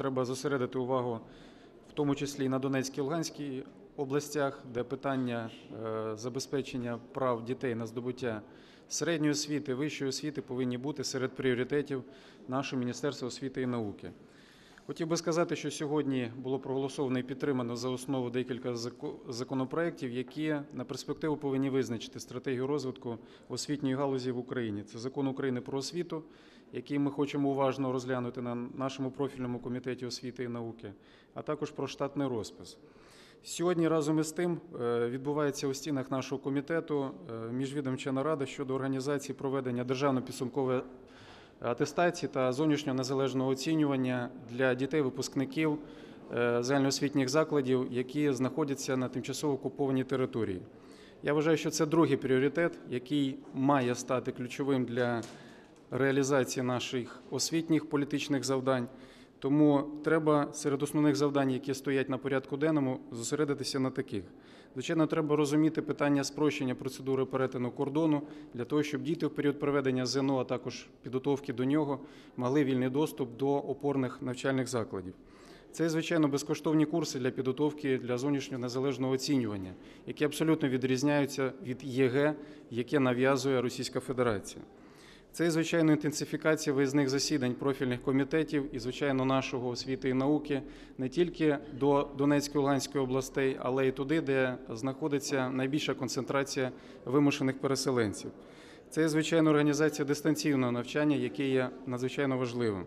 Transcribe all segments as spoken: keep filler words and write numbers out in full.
треба зосередити увагу в тому числі і на Донецькій, Луганській областях, де питання забезпечення прав дітей на здобуття середньої освіти, вищої освіти повинні бути серед пріоритетів нашого Міністерства освіти і науки. Хотів би сказати, що сьогодні було проголосовано і підтримано за основу декілька законопроєктів, які на перспективу повинні визначити стратегію розвитку освітньої галузі в Україні. Це Закон України про освіту, який ми хочемо уважно розглянути на нашому профільному комітеті освіти і науки, а також про штатний розпис. Сьогодні разом із тим відбувається у стінах нашого комітету міжвідомча нарада щодо організації проведення державної підсумкової атестації та зовнішнього незалежного оцінювання для дітей-випускників загальноосвітніх закладів, які знаходяться на тимчасово окупованій території. Я вважаю, що це другий пріоритет, який має стати ключовим для реалізації наших освітніх політичних завдань. Тому треба серед основних завдань, які стоять на порядку денному, зосередитися на таких. Звичайно, треба розуміти питання спрощення процедури перетину кордону для того, щоб діти в період проведення ЗНО, а також підготовки до нього, мали вільний доступ до опорних навчальних закладів. Це, звичайно, безкоштовні курси для підготовки для зовнішнього незалежного оцінювання, які абсолютно відрізняються від ЄГЕ, яке нав'язує Російська Федерація. Це, звичайно, інтенсифікація виїзних засідань профільних комітетів і, звичайно, нашого освіти і науки не тільки до Донецької, Луганської областей, але й туди, де знаходиться найбільша концентрація вимушених переселенців. Це, звичайно, організація дистанційного навчання, яке є надзвичайно важливим.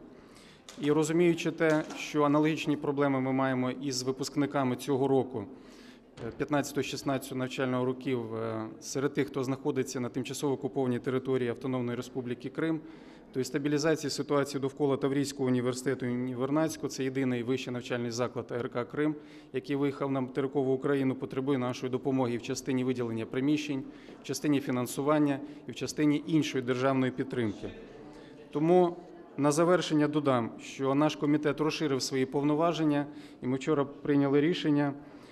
І розуміючи те, що аналогічні проблеми ми маємо із випускниками цього року, п'ятнадцятого-шістнадцятого навчального років, серед тих, хто знаходиться на тимчасово окупованій території Автономної Республіки Крим, то і стабілізації ситуації довкола Таврійського університету імені Вернадського, це єдиний вищий навчальний заклад А Р К Крим, який виїхав на материкову Україну, потребує нашої допомоги в частині виділення приміщень, в частині фінансування і в частині іншої державної підтримки. Тому на завершення додам, що наш комітет розширив свої повноваження, і ми вчора прийняли рішення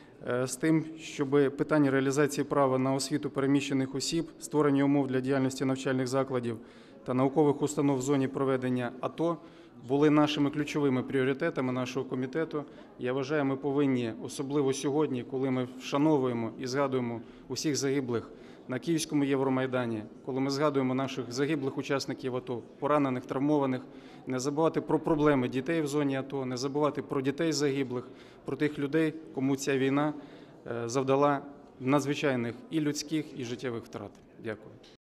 з тим, щоб питання реалізації права на освіту переміщених осіб, створення умов для діяльності навчальних закладів та наукових установ в зоні проведення АТО були нашими ключовими пріоритетами нашого комітету. Я вважаю, ми повинні, особливо сьогодні, коли ми вшановуємо і згадуємо усіх загиблих на Київському Євромайдані, коли ми згадуємо наших загиблих учасників АТО, поранених, травмованих, не забувати про проблеми дітей в зоні АТО, не забувати про дітей загиблих, про тих людей, кому ця війна завдала надзвичайних і людських, і життєвих втрат. Дякую.